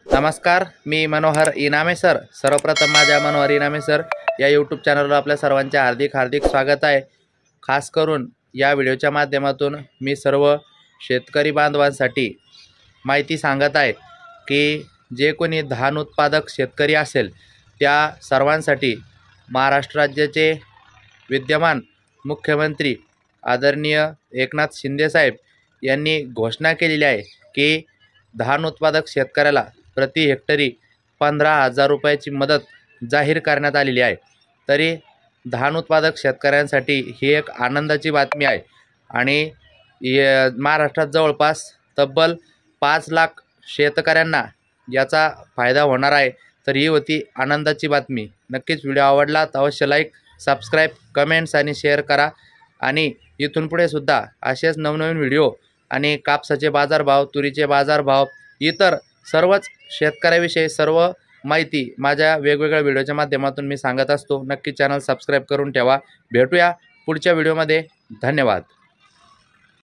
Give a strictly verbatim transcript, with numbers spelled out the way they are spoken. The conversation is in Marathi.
नमस्कार, मी मनोहर इनामे सर. सर्वप्रथम माझ्या मनोहर इनामे सर या यूट्यूब चॅनलवर आपल्या सर्वांचे हार्दिक हार्दिक स्वागत आहे. खास करून या व्हिडिओच्या माध्यमातून मी सर्व शेतकरी बांधवांसाठी माहिती सांगत आहे की जे कोणी धान उत्पादक शेतकरी असेल त्या सर्वांसाठी महाराष्ट्र राज्याचे विद्यमान मुख्यमंत्री आदरणीय एकनाथ शिंदे साहेब यांनी घोषणा केलेली आहे की धान उत्पादक शेतकऱ्याला प्रति हेक्टरी पंधरा हजार रुपयाची मदत जाहीर करण्यात आलेली आहे. तरी धान उत्पादक शेतकऱ्यांसाठी ही एक आनंदाची बातमी आहे आणि महाराष्ट्रात जवळपास तब्बल पाच लाख शेतकऱ्यांना याचा फायदा होणार आहे. तर ही होती आनंदाची बातमी. नक्कीच व्हिडिओ आवडला तर अवश्य लाईक, सबस्क्राईब, कमेंट्स आणि शेअर करा. आणि इथून पुढे सुद्धा असेच नवनवीन व्हिडिओ आणि कापसाचे बाजारभाव, तुरीचे बाजारभाव, इतर सर्वच शेतकऱ्याविषयी सर्व माहिती माझ्या वेगवेगळ्या व्हिडिओच्या माध्यमातून मी सांगत असतो. नक्की चॅनल सबस्क्राईब करून ठेवा. भेटूया पुढच्या व्हिडिओमध्ये. धन्यवाद.